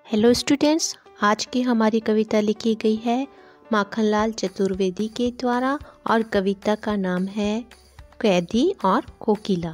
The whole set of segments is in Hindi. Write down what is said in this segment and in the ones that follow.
हेलो स्टूडेंट्स, आज की हमारी कविता लिखी गई है माखनलाल चतुर्वेदी के द्वारा और कविता का नाम है कैदी और कोकिला।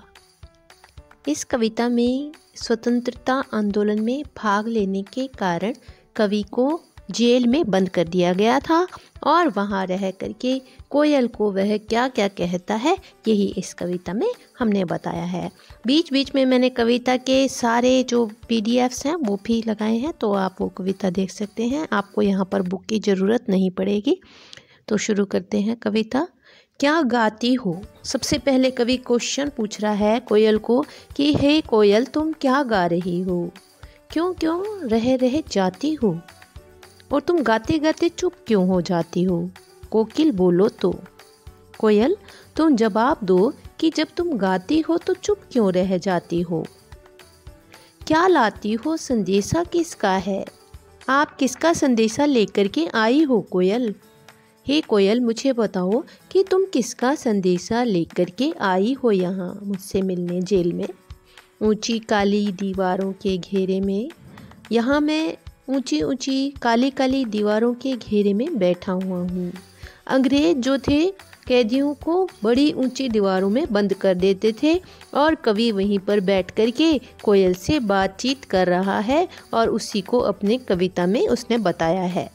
इस कविता में स्वतंत्रता आंदोलन में भाग लेने के कारण कवि को जेल में बंद कर दिया गया था और वहाँ रह करके कोयल को वह क्या क्या कहता है यही इस कविता में हमने बताया है। बीच बीच में मैंने कविता के सारे जो पीडीएफ्स हैं वो भी लगाए हैं, तो आप वो कविता देख सकते हैं। आपको यहाँ पर बुक की ज़रूरत नहीं पड़ेगी। तो शुरू करते हैं कविता। क्या गाती हो। सबसे पहले कवि क्वेश्चन पूछ रहा है कोयल को कि हे कोयल, तुम क्या गा रही हो, क्यों क्यों रह रह जाती हो, और तुम गाते गाते चुप क्यों हो जाती हो। कोकिल बोलो तो। कोयल, तुम जवाब दो कि जब तुम गाती हो तो चुप क्यों रह जाती हो। क्या लाती हो, संदेशा किसका है, आप किसका संदेशा लेकर के आई हो कोयल। हे कोयल, मुझे बताओ कि तुम किसका संदेशा लेकर के आई हो यहाँ मुझसे मिलने जेल में। ऊंची काली दीवारों के घेरे में, यहाँ मैं ऊंची ऊंची काली काली दीवारों के घेरे में बैठा हुआ हूँ। अंग्रेज जो थे कैदियों को बड़ी ऊंची दीवारों में बंद कर देते थे और कवि वहीं पर बैठ कर के कोयल से बातचीत कर रहा है और उसी को अपने कविता में उसने बताया है।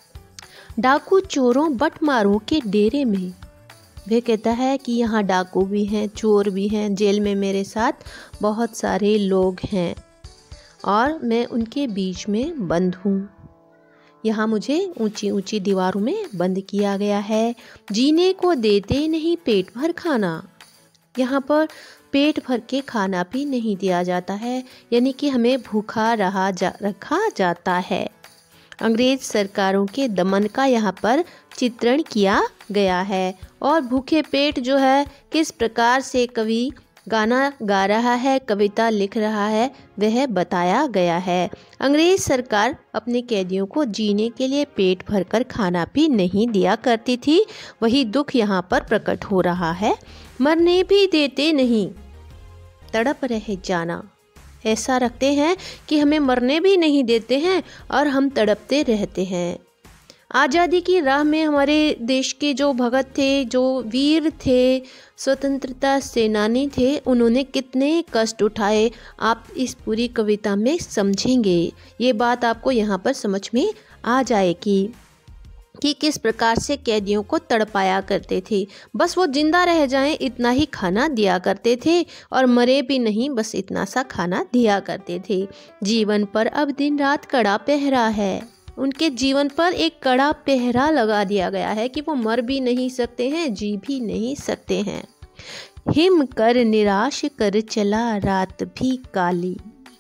डाकू चोरों बटमारों के डेरे में, वह कहता है कि यहाँ डाकू भी हैं, चोर भी हैं, जेल में मेरे साथ बहुत सारे लोग हैं और मैं उनके बीच में बंद हूँ। यहाँ मुझे ऊंची ऊंची दीवारों में बंद किया गया है। जीने को देते नहीं पेट भर खाना, यहाँ पर पेट भर के खाना भी नहीं दिया जाता है, यानी कि हमें भूखा रखा जाता है। अंग्रेज सरकारों के दमन का यहाँ पर चित्रण किया गया है और भूखे पेट जो है किस प्रकार से कवि गाना गा रहा है, कविता लिख रहा है, वह बताया गया है। अंग्रेज सरकार अपने कैदियों को जीने के लिए पेट भरकर खाना भी नहीं दिया करती थी, वही दुख यहाँ पर प्रकट हो रहा है। मरने भी देते नहीं, तड़प रहे जाना, ऐसा रखते हैं कि हमें मरने भी नहीं देते हैं और हम तड़पते रहते हैं। आज़ादी की राह में हमारे देश के जो भगत थे, जो वीर थे, स्वतंत्रता सेनानी थे, उन्होंने कितने कष्ट उठाए आप इस पूरी कविता में समझेंगे। ये बात आपको यहाँ पर समझ में आ जाएगी कि किस प्रकार से कैदियों को तड़पाया करते थे। बस वो जिंदा रह जाएं इतना ही खाना दिया करते थे और मरे भी नहीं, बस इतना सा खाना दिया करते थे। जीवन पर अब दिन रात कड़ा पहरा है, उनके जीवन पर एक कड़ा पहरा लगा दिया गया है कि वो मर भी नहीं सकते हैं, जी भी नहीं सकते हैं। हिम कर निराश कर चला रात भी काली।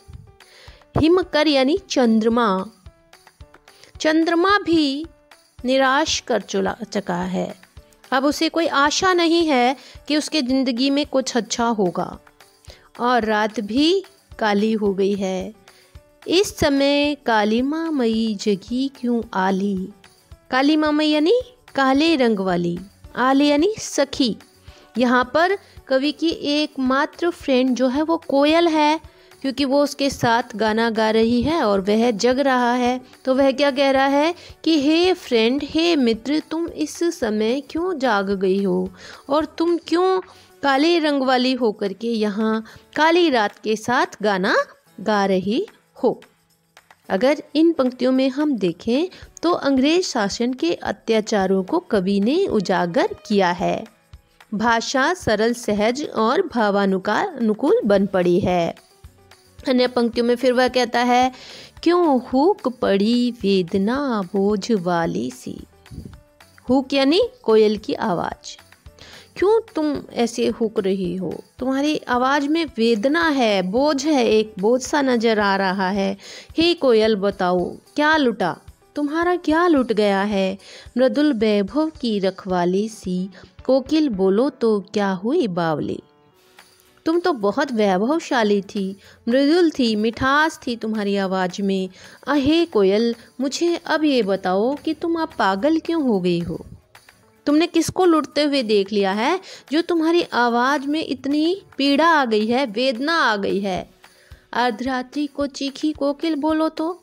हिम कर यानी चंद्रमा, चंद्रमा भी निराश कर चुका है। अब उसे कोई आशा नहीं है कि उसके ज़िंदगी में कुछ अच्छा होगा और रात भी काली हो गई है। इस समय काली माँ मई जगी क्यों आली। काली माँ मई यानी काले रंग वाली, आली यानी सखी। यहाँ पर कवि की एकमात्र फ्रेंड जो है वो कोयल है, क्योंकि वो उसके साथ गाना गा रही है और वह जग रहा है। तो वह क्या कह रहा है कि हे फ्रेंड, हे मित्र, तुम इस समय क्यों जाग गई हो और तुम क्यों काले रंग वाली होकर के यहाँ काली रात के साथ गाना गा रही हो। अगर इन पंक्तियों में हम देखें तो अंग्रेज शासन के अत्याचारों को कवि ने उजागर किया है। भाषा सरल, सहज और भावानुकूल बन पड़ी है। अन्य पंक्तियों में फिर वह कहता है, क्यों हुक पड़ी वेदना बोझ वाली सी। हुक यानी कोयल की आवाज़। क्यों तुम ऐसे हुक रही हो, तुम्हारी आवाज़ में वेदना है, बोझ है, एक बोझ सा नजर आ रहा है। हे कोयल, बताओ क्या लुटा, तुम्हारा क्या लुट गया है। मृदुल वैभव की रखवाली सी, कोकिल बोलो तो क्या हुई बावली। तुम तो बहुत वैभवशाली थी, मृदुल थी, मिठास थी तुम्हारी आवाज़ में। अहे कोयल, मुझे अब ये बताओ कि तुम अब पागल क्यों हो गई हो। तुमने किसको लुटते हुए देख लिया है जो तुम्हारी आवाज़ में इतनी पीड़ा आ गई है, वेदना आ गई है। अर्धरात्रि को चीखी कोकिल बोलो तो,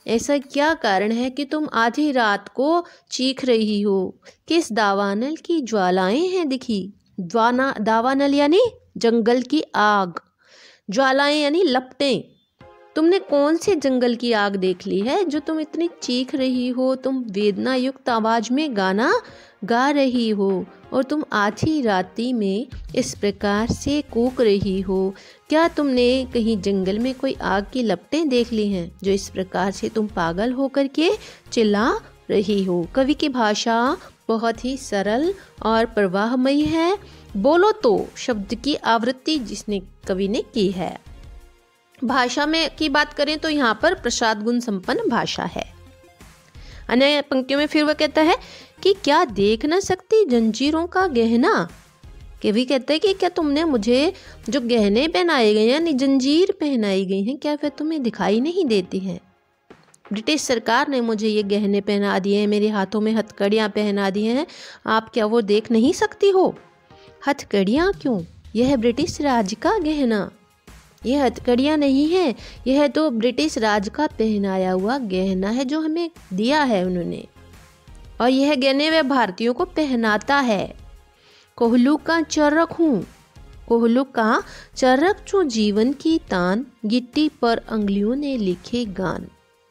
ऐसा क्या कारण है कि तुम आधी रात को चीख रही हो? किस दावानल की ज्वालाएं हैं दिखी? दावानल यानी जंगल की आग, ज्वालाएं यानी लपटें। तुमने कौन से जंगल की आग देख ली है जो तुम इतनी चीख रही हो? तुम वेदना युक्त आवाज में गाना गा रही हो और तुम आधी राती में इस प्रकार से कूक रही हो। क्या तुमने कहीं जंगल में कोई आग की लपटें देख ली हैं जो इस प्रकार से तुम पागल होकर के चिल्ला रही हो? कवि की भाषा बहुत ही सरल और प्रवाहमयी है। बोलो तो शब्द की आवृत्ति जिसने कवि ने की है। भाषा में की बात करें तो यहाँ पर प्रसाद गुण संपन्न भाषा है। अन्य पंक्तियों में फिर वह कहता है कि क्या देख न सकती जंजीरों का गहना। कवि कहता है कि क्या तुमने मुझे जो गहने पहनाए गए हैं, जंजीर पहनाई गई हैं, क्या वे तुम्हें दिखाई नहीं देती हैं? ब्रिटिश सरकार ने मुझे ये गहने पहना दिए हैं, मेरे हाथों में हथकड़ियाँ पहना दी हैं, आप क्या वो देख नहीं सकती हो? हथकड़ियाँ क्यों? यह है ब्रिटिश राज का गहना, यह हथकड़ियाँ नहीं है, यह तो ब्रिटिश राज का पहनाया हुआ गहना है जो हमें दिया है उन्होंने, और यह गहने वह भारतीयों को पहनाता है। कोहलू का चरक हूँ, कोहलू का चरक चूँ जीवन की तान, गिट्टी पर अंगुलियों ने लिखे गान।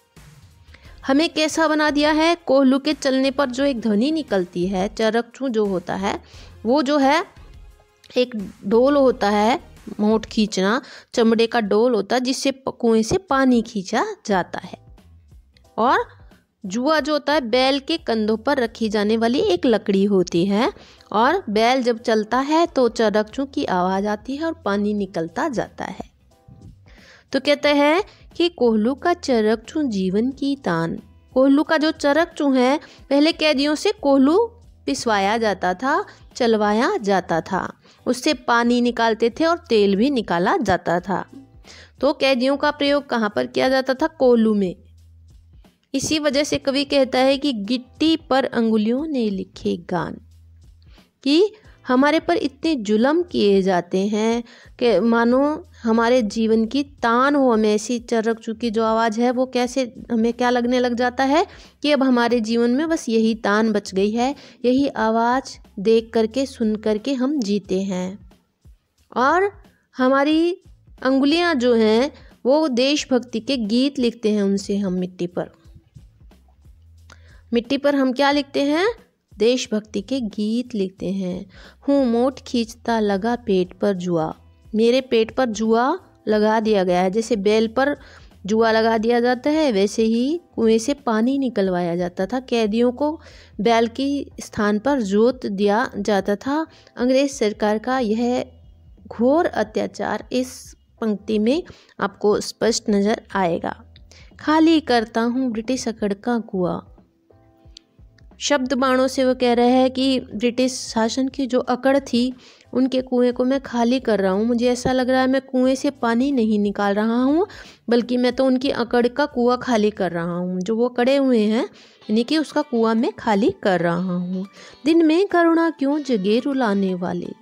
हमें कैसा बना दिया है? कोहलू के चलने पर जो एक ध्वनि निकलती है, चरक चूँ जो होता है वो जो है एक ढोल होता है, मोट खींचना, चमड़े का डोल होता है जिससे कुएं से पानी खींचा जाता है। और जुआ जो होता है बैल के कंधों पर रखी जाने वाली एक लकड़ी होती है, और बैल जब चलता है तो चरकचू की आवाज आती है और पानी निकलता जाता है। तो कहते हैं कि कोहलू का चरकचू जीवन की तान। कोहलू का जो चरकचू है, पहले कैदियों से कोहलू पिसवाया जाता था, चलवाया जाता था, उससे पानी निकालते थे और तेल भी निकाला जाता था। तो कैदियों का प्रयोग कहाँ पर किया जाता था? कोहलू में। इसी वजह से कवि कहता है कि गिट्टी पर अंगुलियों ने लिखे गान, कि हमारे पर इतने जुल्म किए जाते हैं कि मानो हमारे जीवन की तान हो। हमें ऐसी चरक चुकी जो आवाज़ है वो कैसे हमें क्या लगने लग जाता है कि अब हमारे जीवन में बस यही तान बच गई है, यही आवाज़ देख करके सुन करके हम जीते हैं। और हमारी अंगुलियां जो हैं वो देशभक्ति के गीत लिखते हैं, उनसे हम मिट्टी पर हम क्या लिखते हैं? देशभक्ति के गीत लिखते हैं। हूँ मोट खींचता लगा पेट पर जुआ, मेरे पेट पर जुआ लगा दिया गया है। जैसे बैल पर जुआ लगा दिया जाता है वैसे ही कुएं से पानी निकलवाया जाता था। कैदियों को बैल की स्थान पर जोत दिया जाता था। अंग्रेज सरकार का यह घोर अत्याचार इस पंक्ति में आपको स्पष्ट नजर आएगा। खाली करता हूँ ब्रिटिश अकड़ का कुआं। शब्द बाणों से वो कह रहे हैं कि ब्रिटिश शासन की जो अकड़ थी उनके कुएं को मैं खाली कर रहा हूँ। मुझे ऐसा लग रहा है मैं कुएं से पानी नहीं निकाल रहा हूँ, बल्कि मैं तो उनकी अकड़ का कुआं खाली कर रहा हूँ। जो वो कड़े हुए हैं यानी कि उसका कुआं मैं खाली कर रहा हूँ। दिन में करुणा क्यों जगे रुलाने वाले,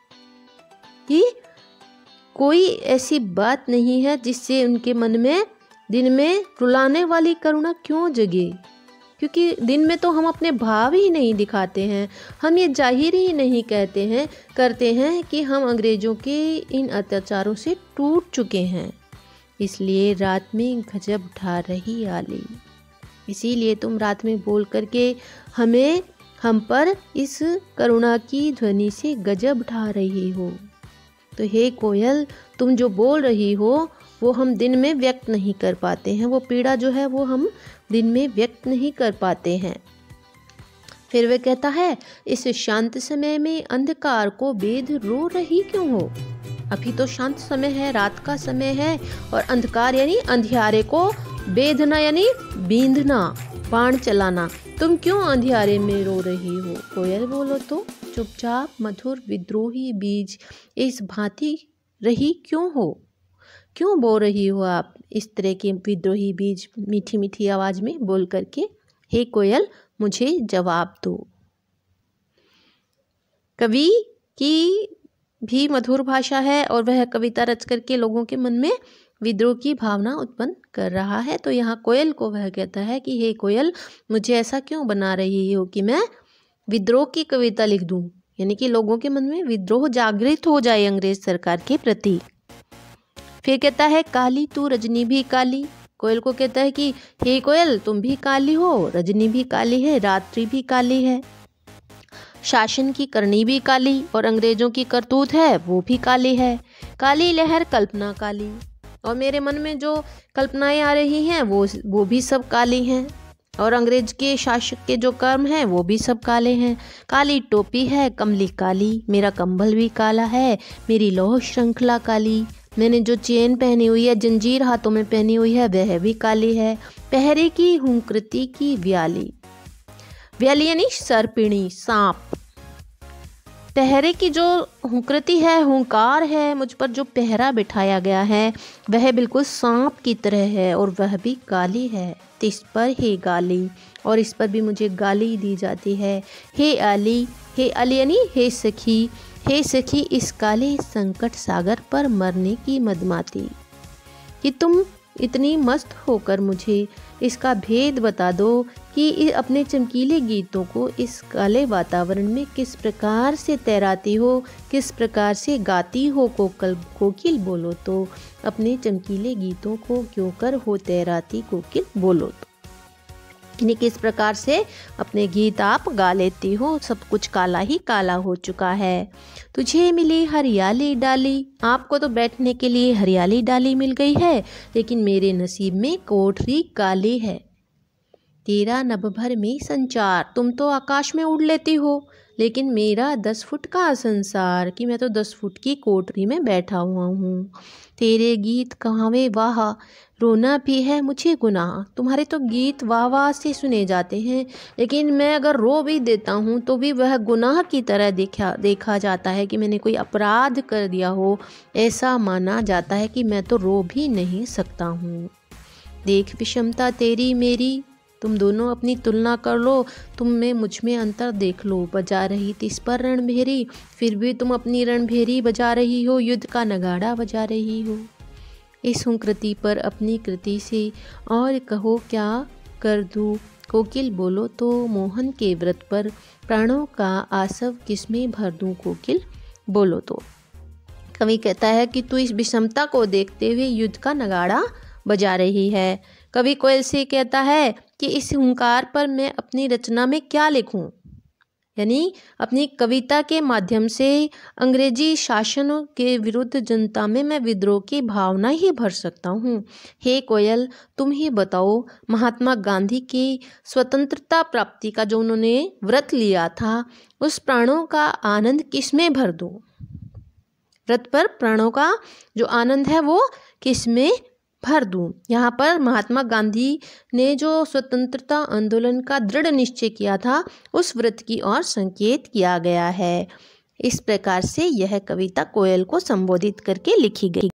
कि कोई ऐसी बात नहीं है जिससे उनके मन में दिन में रुलाने वाली करुणा क्यों जगे, क्योंकि दिन में तो हम अपने भाव ही नहीं दिखाते हैं। हम ये जाहिर ही नहीं करते हैं कि हम अंग्रेज़ों के इन अत्याचारों से टूट चुके हैं। इसलिए रात में गजब ढा रही आली, इसीलिए तुम रात में बोल करके हम पर इस करुणा की ध्वनि से गजब ढा रही हो। तो हे कोयल, तुम जो बोल रही हो वो हम दिन में व्यक्त नहीं कर पाते हैं, वो पीड़ा जो है वो हम दिन में व्यक्त नहीं कर पाते हैं। फिर वह कहता है, इस शांत समय में अंधकार को बेध रो रही क्यों हो। अभी तो शांत समय है, रात का समय है, और अंधकार यानी अंधियारे को बेधना यानी बींधना, बाण चलाना। तुम क्यों अंधियारे में रो रही हो? कोयल बोलो तो चुपचाप मधुर विद्रोही बीज इस भांति रही क्यों हो? क्यों बो रही हो आप इस तरह के विद्रोही बीज मीठी मीठी आवाज में बोल करके? हे कोयल, मुझे जवाब दो। कवि की भी मधुर भाषा है और वह कविता रच करके लोगों के मन में विद्रोह की भावना उत्पन्न कर रहा है। तो यहाँ कोयल को वह कहता है कि हे कोयल, मुझे ऐसा क्यों बना रही हो कि मैं विद्रोह की कविता लिख दूं, यानी कि लोगों के मन में विद्रोह जागृत हो जाए अंग्रेज सरकार के प्रति। फिर कहता है काली तू रजनी भी काली। कोयल को कहता है कि हे कोयल, तुम भी काली हो, रजनी भी काली है, रात्रि भी काली है, शासन की करनी भी काली और अंग्रेजों की करतूत है वो भी काली है। काली लहर कल्पना काली, और मेरे मन में जो कल्पनाएं आ रही हैं वो भी सब काली हैं, और अंग्रेज के शासक के जो कर्म हैं वो भी सब काले हैं। काली टोपी है कमली काली, मेरा कंबल भी काला है, मेरी लौह श्रृंखला काली, मैंने जो चेन पहनी हुई है, जंजीर हाथों में पहनी हुई है, वह भी काली है। पहरे की हूँ कृति की व्याली, व्याली यानी सर्पिणी, सांप। पहरे की जो हुंकृति है, हुंकार है, मुझ पर जो पहरा बिठाया गया है वह बिल्कुल सांप की तरह है और वह भी काली है। तिस पर हे गाली, और इस पर भी मुझे गाली दी जाती है। हे अली यानी हे सखी, हे सखी इस काले संकट सागर पर मरने की मदमाती, कि तुम इतनी मस्त होकर मुझे इसका भेद बता दो कि अपने चमकीले गीतों को इस काले वातावरण में किस प्रकार से तैराती हो, किस प्रकार से गाती हो। कोकिल बोलो तो, अपने चमकीले गीतों को क्यों कर हो तैराती कोकिल बोलो तो, यानी किस प्रकार से अपने गीत आप गा लेती हो। सब कुछ काला ही काला हो चुका है। तुझे मिली हरियाली डाली, आपको तो बैठने के लिए हरियाली डाली मिल गई है, लेकिन मेरे नसीब में कोठरी काली है। तेरा नभ भर में संचार, तुम तो आकाश में उड़ लेती हो, लेकिन मेरा 10 फुट का संसार, कि मैं तो 10 फुट की कोठरी में बैठा हुआ हूँ। तेरे गीत कहावे वाह, रोना भी है मुझे गुनाह। तुम्हारे तो गीत वाह वाह से सुने जाते हैं, लेकिन मैं अगर रो भी देता हूँ तो भी वह गुनाह की तरह देखा जाता है कि मैंने कोई अपराध कर दिया हो। ऐसा माना जाता है कि मैं तो रो भी नहीं सकता हूँ। देख विषमता तेरी मेरी, तुम दोनों अपनी तुलना कर लो, तुम में मुझ में अंतर देख लो। बजा रही थी इस पर रणभेरी, फिर भी तुम अपनी रणभेरी बजा रही हो, युद्ध का नगाड़ा बजा रही हो। इस हुंकृति पर अपनी कृति से और कहो क्या कर दूँ। कोकिल बोलो तो, मोहन के व्रत पर प्राणों का आसव किसमें भर दूँ। कोकिल बोलो तो, कवि कहता है कि तू इस विषमता को देखते हुए युद्ध का नगाड़ा बजा रही है। कवि कोयल से कहता है कि इस हुंकार पर मैं अपनी रचना में क्या लिखूं, यानी अपनी कविता के माध्यम से अंग्रेजी शासन के विरुद्ध जनता में मैं विद्रोह की भावना ही भर सकता हूँ। हे कोयल, तुम ही बताओ, महात्मा गांधी की स्वतंत्रता प्राप्ति का जो उन्होंने व्रत लिया था, उस प्राणों का आनंद किसमें भर दूँ। व्रत पर प्राणों का जो आनंद है वो किसमें भर दूँ। यहाँ पर महात्मा गांधी ने जो स्वतंत्रता आंदोलन का दृढ़ निश्चय किया था, उस व्रत की ओर संकेत किया गया है। इस प्रकार से यह कविता कोयल को संबोधित करके लिखी गई।